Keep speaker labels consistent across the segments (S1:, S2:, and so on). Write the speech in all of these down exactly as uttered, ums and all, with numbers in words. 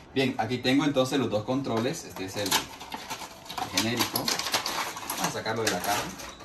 S1: Bien, aquí tengo entonces los dos controles. Este es el genérico. Vamos a sacarlo de la caja.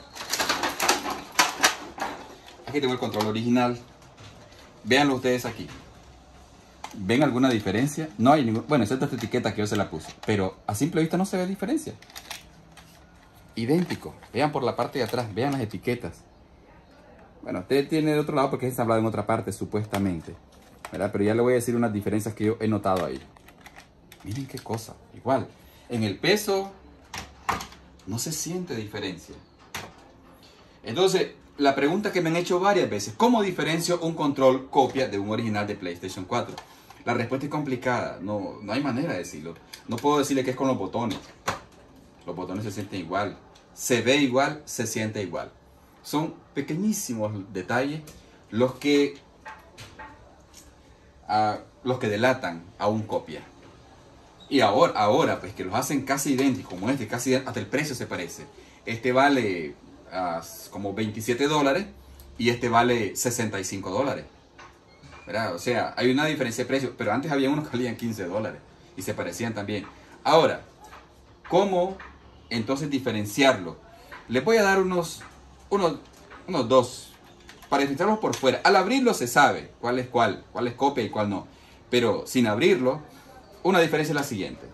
S1: Aquí tengo el control original. Véanlo ustedes aquí. ¿Ven alguna diferencia? No hay ningún... Bueno, excepto esta etiqueta que yo se la puse. Pero a simple vista no se ve diferencia. Idéntico. Vean por la parte de atrás. Vean las etiquetas. Bueno, usted tiene de otro lado porque es ensamblado en otra parte, supuestamente, ¿verdad? Pero ya le voy a decir unas diferencias que yo he notado ahí. Miren qué cosa. Igual. En el peso no se siente diferencia. Entonces, la pregunta que me han hecho varias veces, ¿cómo diferencio un control copia de un original de PlayStation cuatro? La respuesta es complicada, no, no hay manera de decirlo. No puedo decirle que es con los botones. Los botones se sienten igual, se ve igual, se siente igual. Son pequeñísimos detalles los que, uh, los que delatan a un copia. Y ahora, ahora, pues que los hacen casi idénticos, como este, casi hasta el precio se parece. Este vale uh, como veintisiete dólares y este vale sesenta y cinco dólares. ¿Verdad? O sea, hay una diferencia de precio, pero antes había unos que valían quince dólares y se parecían también. Ahora, ¿cómo entonces diferenciarlo? Les voy a dar unos, unos, unos dos para diferenciarlos por fuera. Al abrirlo se sabe cuál es cuál, cuál es copia y cuál no. Pero sin abrirlo, una diferencia es la siguiente.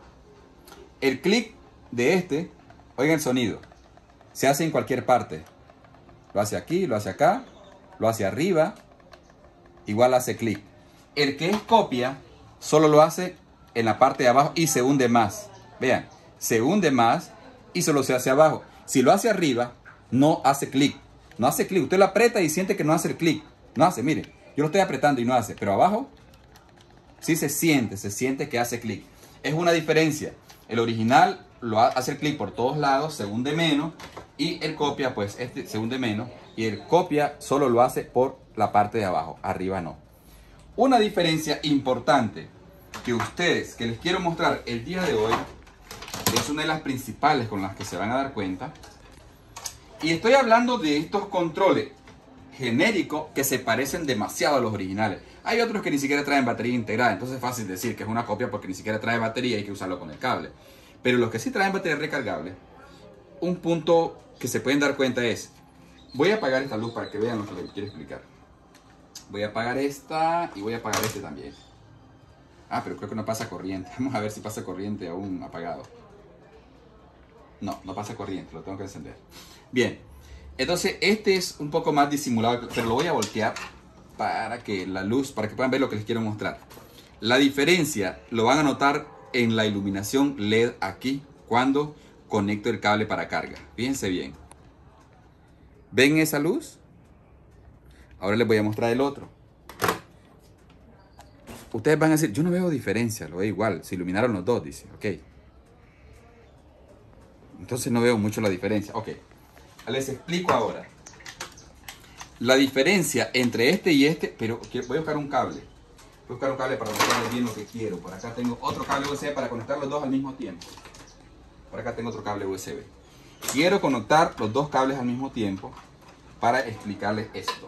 S1: El clic de este, oigan el sonido, se hace en cualquier parte. Lo hace aquí, lo hace acá, lo hace arriba, igual hace clic. El que es copia, solo lo hace en la parte de abajo y se hunde más. Vean, se hunde más y solo se hace abajo. Si lo hace arriba, no hace clic. No hace clic. Usted lo aprieta y siente que no hace el clic. No hace, mire, yo lo estoy apretando y no hace. Pero abajo, sí se siente, se siente que hace clic. Es una diferencia. El original lo hace el clic por todos lados, se hunde menos. Y el copia, pues este se hunde menos. Y el copia solo lo hace por la parte de abajo, arriba no. Una diferencia importante que ustedes, que les quiero mostrar el día de hoy, es una de las principales con las que se van a dar cuenta. Y estoy hablando de estos controles genéricos que se parecen demasiado a los originales. Hay otros que ni siquiera traen batería integrada, entonces es fácil decir que es una copia porque ni siquiera trae batería y hay que usarlo con el cable. Pero los que sí traen batería recargable, un punto que se pueden dar cuenta es, voy a apagar esta luz para que vean lo que les quiero explicar. Voy a apagar esta y voy a apagar este también. Ah, pero creo que no pasa corriente. Vamos a ver si pasa corriente aún apagado. No, no pasa corriente, lo tengo que encender. Bien, entonces este es un poco más disimulado, pero lo voy a voltear para que la luz, para que puedan ver lo que les quiero mostrar. La diferencia lo van a notar en la iluminación L E D aquí, cuando conecto el cable para carga. Fíjense bien. ¿Ven esa luz? Ahora les voy a mostrar el otro. Ustedes van a decir, yo no veo diferencia, lo veo igual. Se iluminaron los dos, dice. Ok. Entonces no veo mucho la diferencia. Ok. Les explico ahora. La diferencia entre este y este, pero voy a buscar un cable. Voy a buscar un cable para mostrarles bien lo que quiero. Por acá tengo otro cable U S B para conectar los dos al mismo tiempo. Por acá tengo otro cable U S B. Quiero conectar los dos cables al mismo tiempo para explicarles esto.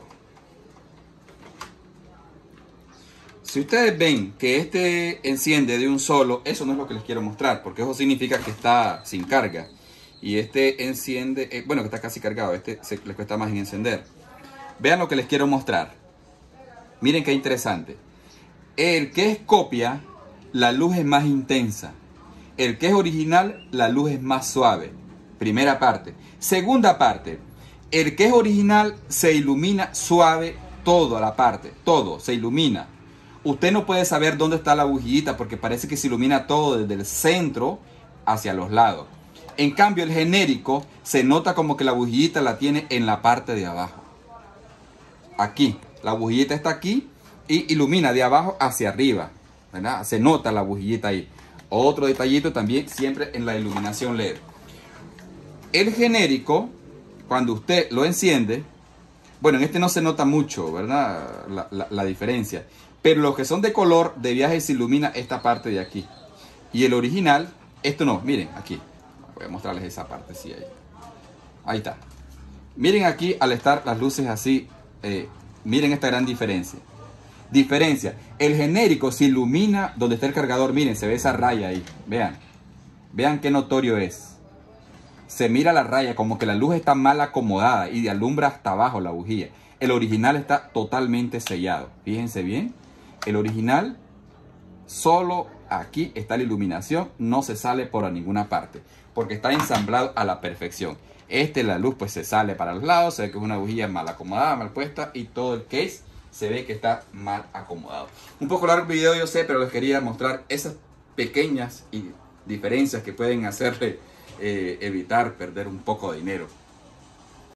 S1: Si ustedes ven que este enciende de un solo, eso no es lo que les quiero mostrar, porque eso significa que está sin carga. Y este enciende, eh, bueno, que está casi cargado, este se, les cuesta más en encender. Vean lo que les quiero mostrar. Miren qué interesante. El que es copia, la luz es más intensa. El que es original, la luz es más suave. Primera parte. Segunda parte. El que es original se ilumina suave todo a la parte, todo se ilumina. Usted no puede saber dónde está la bujillita porque parece que se ilumina todo desde el centro hacia los lados. En cambio, el genérico se nota como que la bujillita la tiene en la parte de abajo. Aquí, la bujillita está aquí y ilumina de abajo hacia arriba, ¿verdad? Se nota la bujillita ahí. Otro detallito también siempre en la iluminación L E D. El genérico, cuando usted lo enciende, bueno, en este no se nota mucho, ¿verdad? La, la, la diferencia. Pero los que son de color de viaje se ilumina esta parte de aquí. Y el original, esto no, miren aquí. Voy a mostrarles esa parte, sí, ahí. Ahí está. Miren aquí, al estar las luces así, eh, miren esta gran diferencia. Diferencia, el genérico se ilumina donde está el cargador. Miren, se ve esa raya ahí. Vean, vean qué notorio es. Se mira la raya como que la luz está mal acomodada y alumbra hasta abajo la bujía. El original está totalmente sellado. Fíjense bien, el original solo aquí está la iluminación, no se sale por ninguna parte porque está ensamblado a la perfección. Este, la luz pues se sale para los lados, se ve que es una bujía mal acomodada, mal puesta, y todo el case se ve que está mal acomodado. Un poco largo el video, yo sé, pero les quería mostrar esas pequeñas diferencias que pueden hacerle eh, evitar perder un poco de dinero.